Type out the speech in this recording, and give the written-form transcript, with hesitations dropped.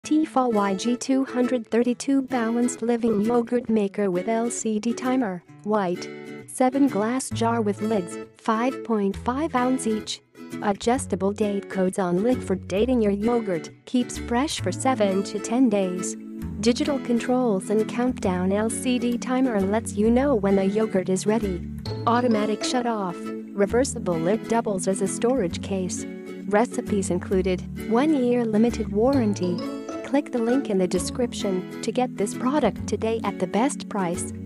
T-fal YG232 balanced living yogurt maker with LCD timer, white. 7 glass jar with lids, 5.5 ounce each. Adjustable date codes on lid for dating your yogurt, keeps fresh for 7 to 10 days. Digital controls and countdown LCD timer lets you know when the yogurt is ready. Automatic shut off, reversible lid doubles as a storage case. Recipes included, 1-year limited warranty. Click the link in the description to get this product today at the best price.